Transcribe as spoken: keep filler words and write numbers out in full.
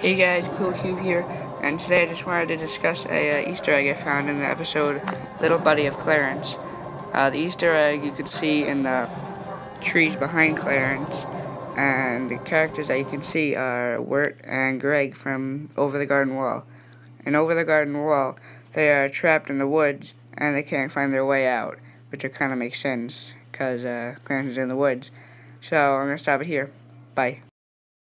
Hey guys, Cool Cube here, and today I just wanted to discuss a uh, Easter egg I found in the episode Little Buddy of Clarence. Uh, the Easter egg you can see in the trees behind Clarence, and the characters that you can see are Wirt and Greg from Over the Garden Wall. And Over the Garden Wall, they are trapped in the woods, and they can't find their way out, which kind of makes sense, because uh, Clarence is in the woods. So I'm going to stop it here. Bye.